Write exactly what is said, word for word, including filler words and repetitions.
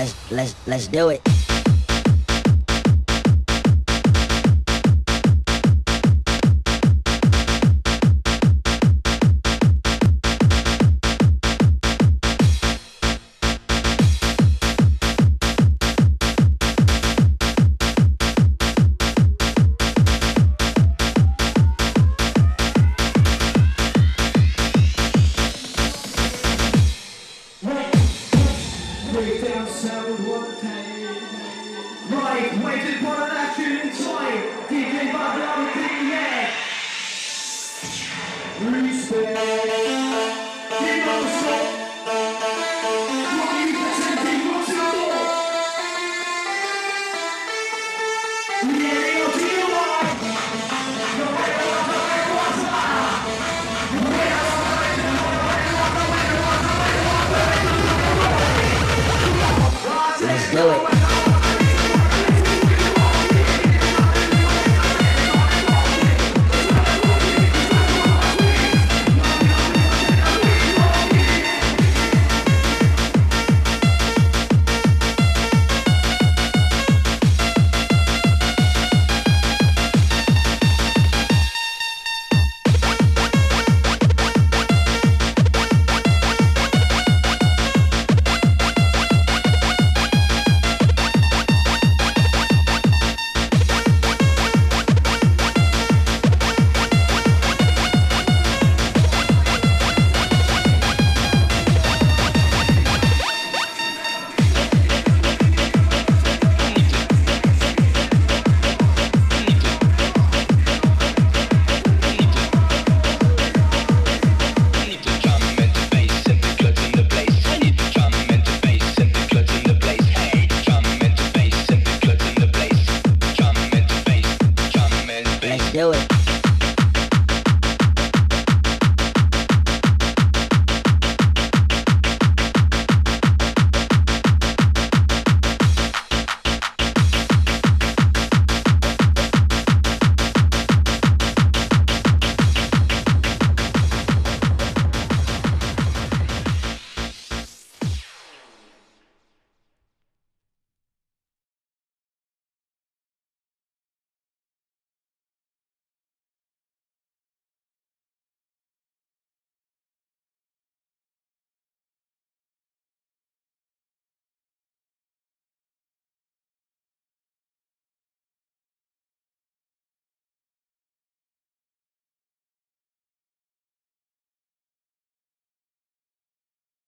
let's let's let's do it. Breakdown sound one time. Right, waiting for an action in time. D J Badal in the air. Respect. Keep on the shot. What you presenting what's your thought? Yeah, you'll see you live. No matter what the way was that. No matter what the way was that. Let's do it.